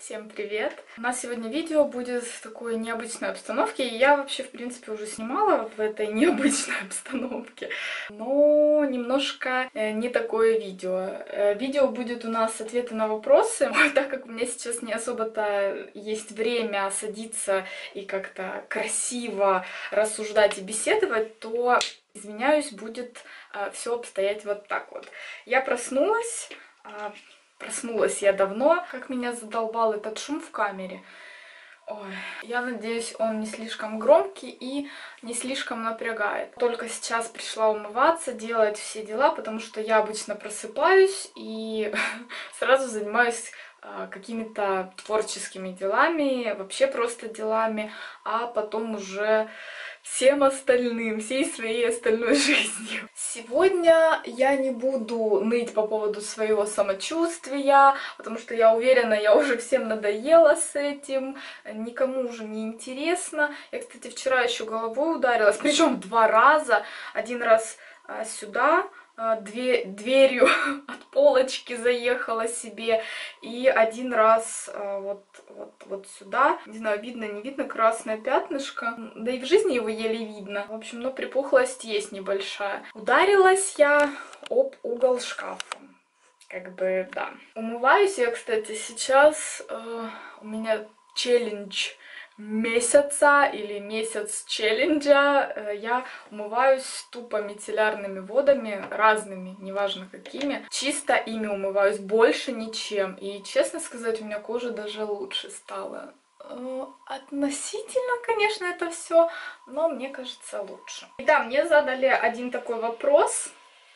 Всем привет! У нас сегодня видео будет в такой необычной обстановке. И я вообще, в принципе, уже снимала в этой необычной обстановке. Но немножко не такое видео. Видео будет у нас ответы на вопросы. Так как у меня сейчас не особо-то есть время садиться и как-то красиво рассуждать и беседовать, то, извиняюсь, будет все обстоять вот так вот. Я проснулась. Проснулась я давно, как меня задолбал этот шум в камере. Ой, я надеюсь, он не слишком громкий и не слишком напрягает. Только сейчас пришла умываться, делать все дела, потому что я обычно просыпаюсь и сразу занимаюсь какими-то творческими делами, вообще просто делами, а потом уже всем остальным, всей своей остальной жизнью. Сегодня я не буду ныть по поводу своего самочувствия, потому что я уверена, я уже всем надоела с этим, никому уже не интересно. Я, кстати, вчера еще головой ударилась, причем 2 раза. Один раз сюда, дверью от полочки заехала себе, и один раз вот сюда. Не знаю, видно, не видно красное пятнышко, да и в жизни его еле видно. В общем, но припухлость есть небольшая. Ударилась я об угол шкафа. Как бы, да. Умываюсь я, кстати, сейчас. У меня челлендж месяца или месяц челленджа. Я умываюсь тупо мицеллярными водами, разными, неважно какими. Чисто ими умываюсь, больше ничем. И, честно сказать, у меня кожа даже лучше стала. Относительно, конечно, это все, но мне кажется лучше. И да, мне задали один такой вопрос.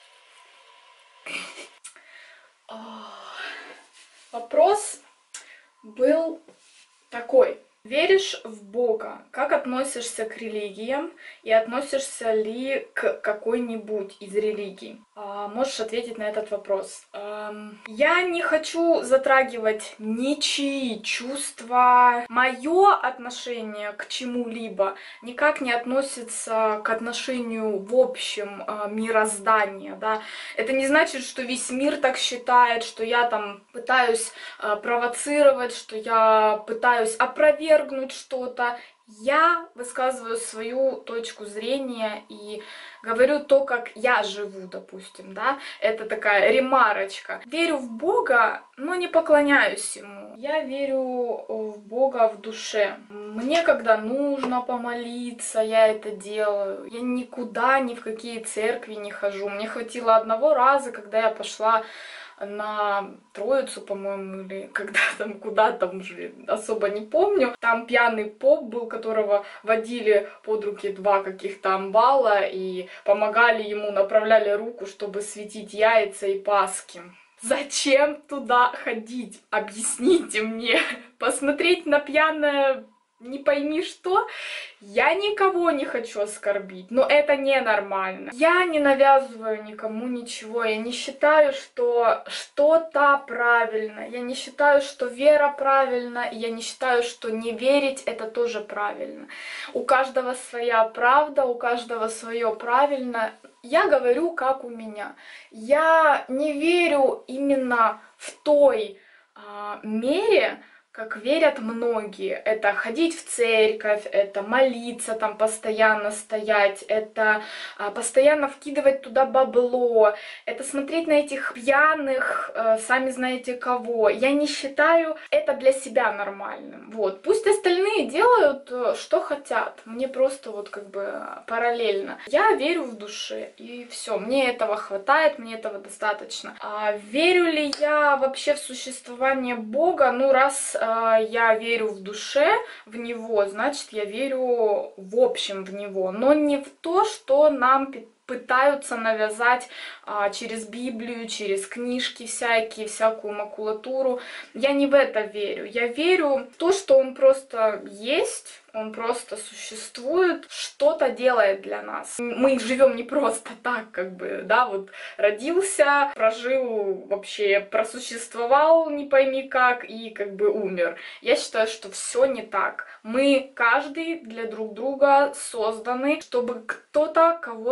Вопрос был такой. Веришь в Бога? Как относишься к религиям? И относишься ли к какой-нибудь из религий? Можешь ответить на этот вопрос. Я не хочу затрагивать ничьи чувства. Мое отношение к чему-либо никак не относится к отношению в общем мироздания. Да? Это не значит, что весь мир так считает, что я там пытаюсь провоцировать, что я пытаюсь опровергнуть что-то. Я высказываю свою точку зрения и говорю то, как я живу, допустим, да. Это такая ремарочка. Верю в Бога, но не поклоняюсь Ему. Я верю в Бога в душе. Мне, когда нужно помолиться, я это делаю. Я никуда, ни в какие церкви не хожу. Мне хватило одного раза, когда я пошла на Троицу, по-моему, или когда там, куда там уже особо не помню. Там пьяный поп был, которого водили под руки 2 каких-то амбала и помогали ему, направляли руку, чтобы светить яйца и паски. Зачем туда ходить? Объясните мне. Посмотреть на пьяное не пойми что, я никого не хочу оскорбить, но это ненормально. Я не навязываю никому ничего, я не считаю, что что-то правильно, я не считаю, что вера правильна, я не считаю, что не верить это тоже правильно. У каждого своя правда, у каждого свое правильно. Я говорю, как у меня. Я не верю именно в той мере, как верят многие. Это ходить в церковь, это молиться там постоянно, стоять, это постоянно вкидывать туда бабло, это смотреть на этих пьяных, сами знаете кого. Я не считаю это для себя нормальным. Вот. Пусть остальные делают, что хотят. Мне просто вот как бы параллельно. Я верю в душе, и все. Мне этого хватает, мне этого достаточно. Верю ли я вообще в существование Бога? Ну, раз я верю в душе в Него, значит, я верю в общем в Него, но не в то, что нам пытаются навязать через Библию, через книжки всякие, всякую макулатуру. Я не в это верю. Я верю в то, что Он просто есть, Он просто существует, что-то делает для нас. Мы живем не просто так, как бы, да, вот родился, прожил, вообще просуществовал, не пойми как, и как бы умер. Я считаю, что все не так. Мы, каждый для друг друга созданы, чтобы кто-то кого-то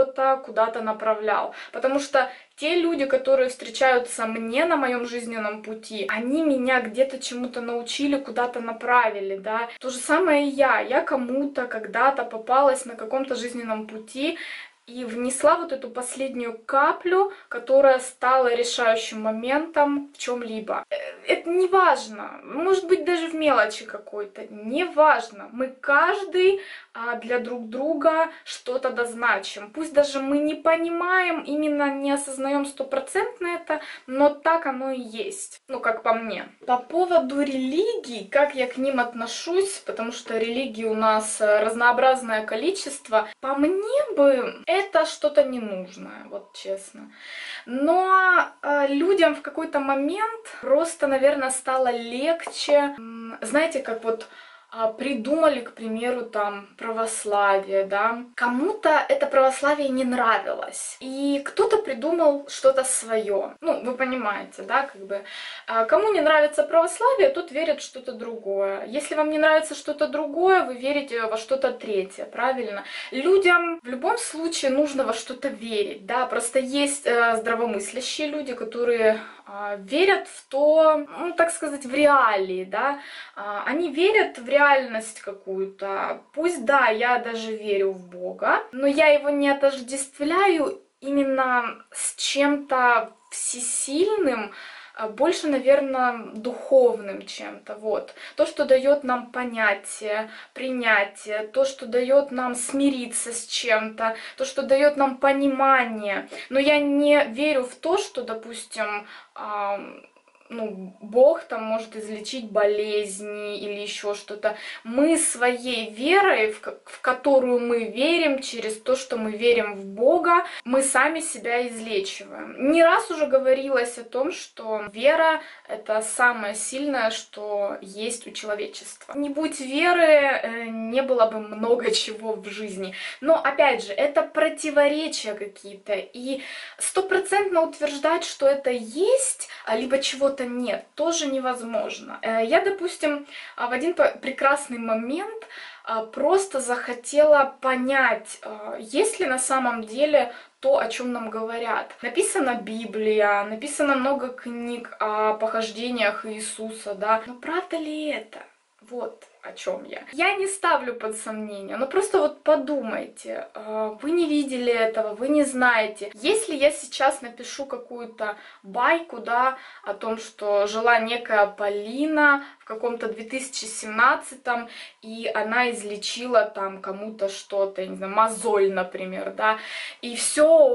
куда-то направлял. Потому что те люди, которые встречаются мне на моем жизненном пути, они меня где-то чему-то научили, куда-то направили, да. То же самое и я. Я кому-то когда-то попалась на каком-то жизненном пути и внесла вот эту последнюю каплю, которая стала решающим моментом в чем-либо. Это не важно, может быть, даже в мелочи какой-то, не важно. Мы каждый для друг друга что-то дозначим. Пусть даже мы не понимаем, именно не осознаем стопроцентно это, но так оно и есть, ну, как по мне. По поводу религий, как я к ним отношусь, потому что религий у нас разнообразное количество, по мне бы это что-то ненужное, вот честно. Но людям в какой-то момент просто, наверное, стало легче, знаете, как вот придумали, к примеру, там православие, да, кому-то это православие не нравилось, и кто-то придумал что-то свое, ну, вы понимаете, да, как бы, кому не нравится православие, тот верит в что-то другое, если вам не нравится что-то другое, вы верите во что-то третье, правильно? Людям в любом случае нужно во что-то верить, да, просто есть здравомыслящие люди, которые верят в то, ну, так сказать, в реалии, да, они верят в реальность какую-то. Пусть, да, я даже верю в Бога, но я его не отождествляю именно с чем-то всесильным, больше, наверное, духовным чем-то, вот. То, что дает нам понятие, принятие, то, что дает нам смириться с чем-то, то, что дает нам понимание. Но я не верю в то, что, допустим, ну, Бог там может излечить болезни или еще что-то. Мы своей верой, в которую мы верим, через то, что мы верим в Бога, мы сами себя излечиваем. Не раз уже говорилось о том, что вера — это самое сильное, что есть у человечества. Не будь веры, не было бы много чего в жизни. Но, опять же, это противоречия какие-то. И стопроцентно утверждать, что это есть, либо чего-то нет, тоже невозможно. Я, допустим, в один прекрасный момент просто захотела понять, есть ли на самом деле то, о чем нам говорят. Написана Библия, написано много книг о похождениях Иисуса, да, но правда ли это? Вот о чем я. Я не ставлю под сомнение, но просто вот подумайте, вы не видели этого, вы не знаете. Если я сейчас напишу какую-то байку, да, о том, что жила некая Полина в каком-то 2017-м, и она излечила там кому-то что-то, я не знаю, мозоль, например, да, и все, о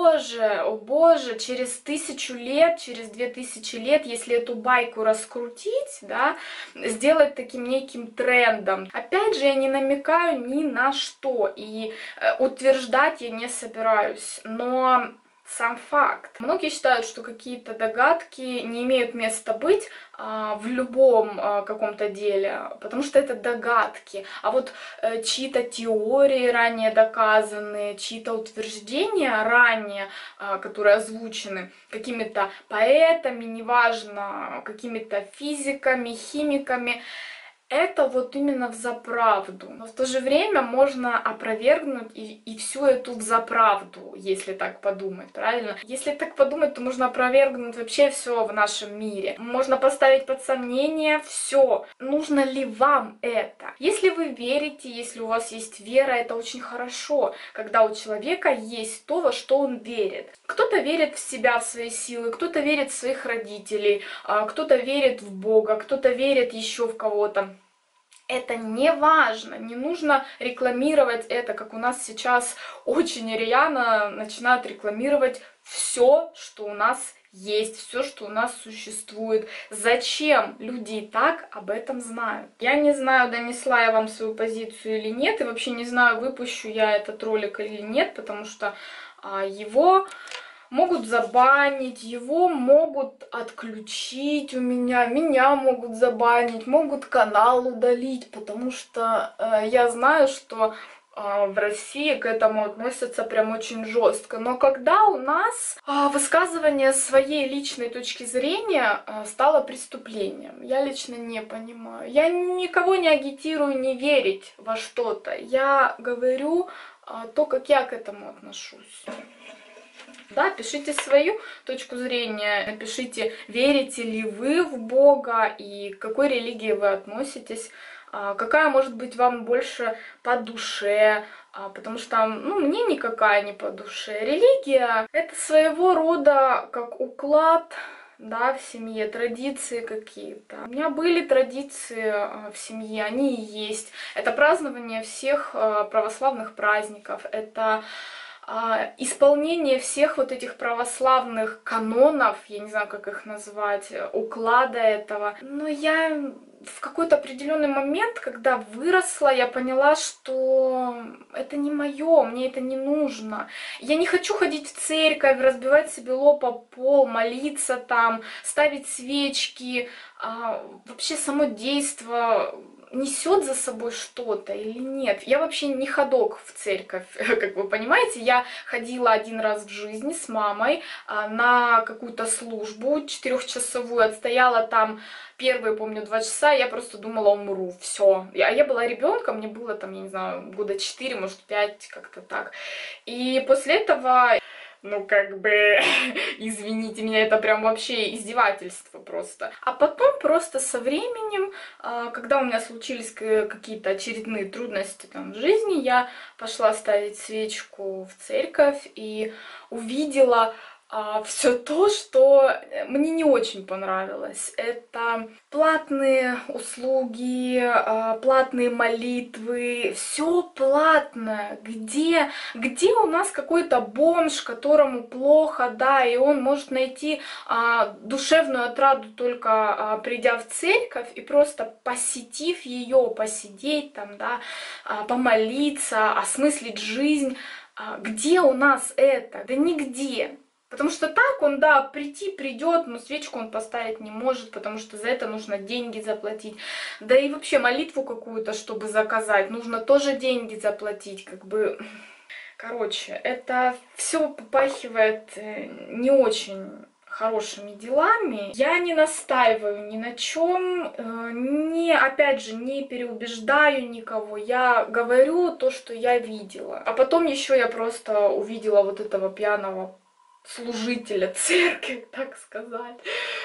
боже, через 1000 лет, через 2000 лет, если эту байку раскрутить, да, сделать таким неким трендом. Опять же, я не намекаю ни на что, и утверждать я не собираюсь, но сам факт. Многие считают, что какие-то догадки не имеют места быть в любом каком-то деле, потому что это догадки. А вот чьи-то теории ранее доказанные, чьи-то утверждения ранее, которые озвучены какими-то поэтами, неважно, какими-то физиками, химиками, это вот именно взаправду. Но в то же время можно опровергнуть и всю эту взаправду, если так подумать, правильно? Если так подумать, то можно опровергнуть вообще все в нашем мире. Можно поставить под сомнение все. Нужно ли вам это? Если вы верите, если у вас есть вера, это очень хорошо, когда у человека есть то, во что он верит. Кто-то верит в себя, в свои силы, кто-то верит в своих родителей, кто-то верит в Бога, кто-то верит еще в кого-то. Это не важно, не нужно рекламировать это, как у нас сейчас очень рьяно начинают рекламировать все, что у нас есть, все, что у нас существует. Зачем? Люди и так об этом знают. Я не знаю, донесла я вам свою позицию или нет, и вообще не знаю, выпущу я этот ролик или нет, потому что его могут забанить, его могут отключить у меня могут забанить, могут канал удалить, потому что я знаю, что в России к этому относятся прям очень жестко. Но когда у нас высказывание своей личной точки зрения стало преступлением, я лично не понимаю. Я никого не агитирую не верить во что-то. Я говорю то, как я к этому отношусь. Да, пишите свою точку зрения, напишите, верите ли вы в Бога и к какой религии вы относитесь, какая может быть вам больше по душе, потому что, ну, мне никакая не по душе. Религия — это своего рода как уклад, да, в семье, традиции какие-то. У меня были традиции в семье, они и есть. Это празднование всех православных праздников, это исполнение всех вот этих православных канонов, я не знаю, как их назвать, уклада этого. Но я в какой-то определенный момент, когда выросла, я поняла, что это не мое, мне это не нужно. Я не хочу ходить в церковь, разбивать себе лоб о пол, молиться там, ставить свечки. Вообще само действо несет за собой что-то или нет. Я вообще не ходок в церковь, как вы понимаете. Я ходила один раз в жизни с мамой на какую-то службу 4-часовую, отстояла там первые, помню, 2 часа, я просто думала, умру, все. А я была ребенком, мне было там, я не знаю, года 4, может 5, как-то так. И после этого, ну, как бы, извините меня, это прям вообще издевательство просто. А потом просто со временем, когда у меня случились какие-то очередные трудности там в жизни, я пошла ставить свечку в церковь и увидела все то, что мне не очень понравилось. Это платные услуги, платные молитвы, все платное. Где у нас какой-то бомж, которому плохо, да, и он может найти душевную отраду только придя в церковь и просто посетив ее, посидеть там, да, помолиться, осмыслить жизнь. Где у нас это? Да нигде. Потому что так он, да, придет, но свечку он поставить не может, потому что за это нужно деньги заплатить. Да и вообще молитву какую-то, чтобы заказать, нужно тоже деньги заплатить, как бы. Короче, это все попахивает не очень хорошими делами. Я не настаиваю ни на чем, опять же, не переубеждаю никого. Я говорю то, что я видела. А потом еще я просто увидела вот этого пьяного служителя церкви, так сказать.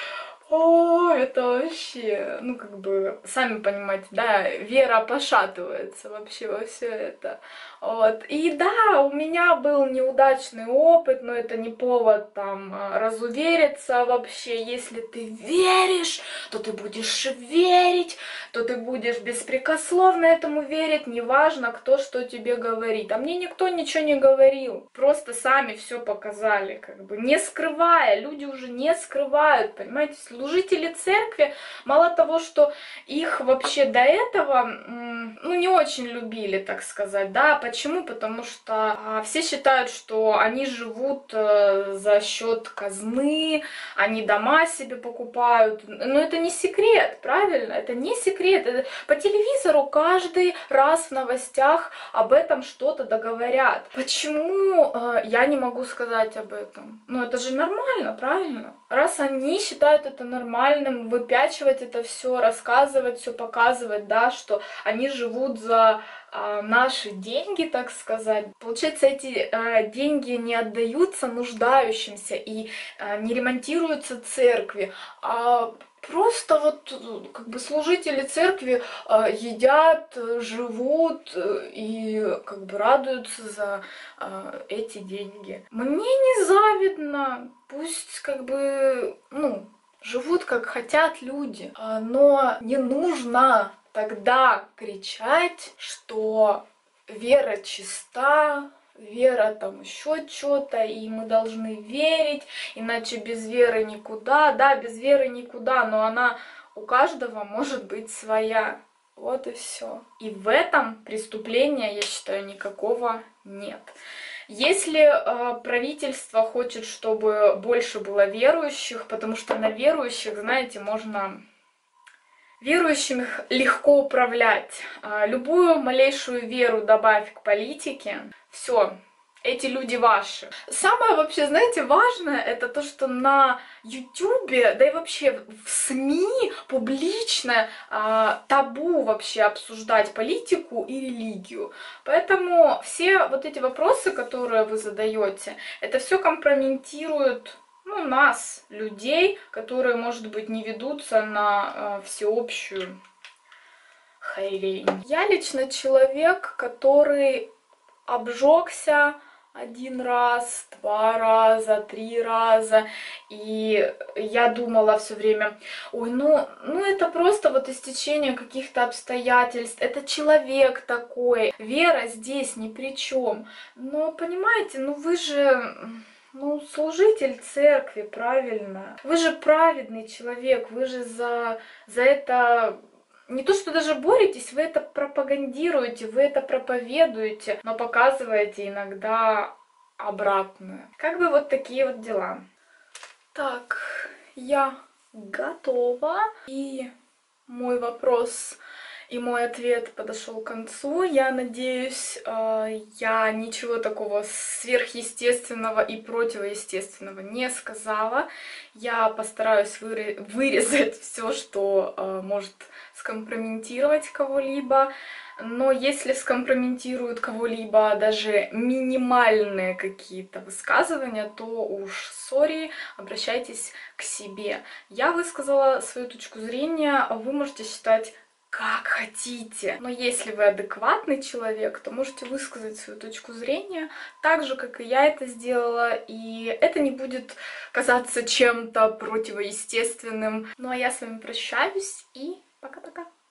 О, это вообще, ну, как бы, сами понимаете, да, вера пошатывается вообще во все это. Вот. И да, у меня был неудачный опыт, но это не повод там разувериться вообще. Если ты веришь, то ты будешь верить, то ты будешь беспрекословно этому верить, неважно, кто что тебе говорит. А мне никто ничего не говорил, просто сами все показали, как бы, не скрывая, люди уже не скрывают, понимаете, служители церкви, мало того, что их вообще до этого, ну, не очень любили, так сказать, да, почему? Потому что все считают, что они живут за счет казны, они дома себе покупают, но это не секрет, правильно? Это не секрет. Это по телевизору каждый раз в новостях об этом что-то договорят. Почему я не могу сказать об этом? Ну, это же нормально, правильно? Раз они считают это нормальным, выпячивать это все, рассказывать, все показывать, да, что они живут за наши деньги, так сказать. Получается, эти деньги не отдаются нуждающимся и не ремонтируются церкви, а просто вот как бы служители церкви едят, живут и как бы радуются за эти деньги. Мне не завидно, пусть как бы, ну, живут как хотят люди, но не нужно тогда кричать, что вера чиста, вера там еще что-то, и мы должны верить, иначе без веры никуда. Да, без веры никуда, но она у каждого может быть своя. Вот и все. И в этом преступления, я считаю, никакого нет. Если правительство хочет, чтобы больше было верующих, потому что на верующих, знаете, можно... Верующих легко управлять. Любую малейшую веру добавь к политике, все, эти люди ваши. Самое вообще, знаете, важное, это то, что на Ютубе, да и вообще в СМИ публично табу вообще обсуждать политику и религию. Поэтому все вот эти вопросы, которые вы задаете, это все компрометирует, ну, нас, людей, которые, может быть, не ведутся на всеобщую хайрень. Я лично человек, который обжегся один раз, два раза, три раза, и я думала все время, ой, ну это просто вот истечение каких-то обстоятельств, это человек такой, вера здесь ни при чем. Но понимаете, ну вы же, ну, служитель церкви, правильно? Вы же праведный человек, вы же за это не то, что даже боретесь, вы это пропагандируете, вы это проповедуете, но показываете иногда обратное. Как бы вот такие вот дела. Так, я готова. И мой вопрос и мой ответ подошел к концу. Я надеюсь, я ничего такого сверхъестественного и противоестественного не сказала. Я постараюсь вырезать все, что может скомпрометировать кого-либо. Но если скомпрометируют кого-либо даже минимальные какие-то высказывания, то уж сори, обращайтесь к себе. Я высказала свою точку зрения, а вы можете считать как хотите. Но если вы адекватный человек, то можете высказать свою точку зрения так же, как и я это сделала, и это не будет казаться чем-то противоестественным. Ну а я с вами прощаюсь и пока-пока.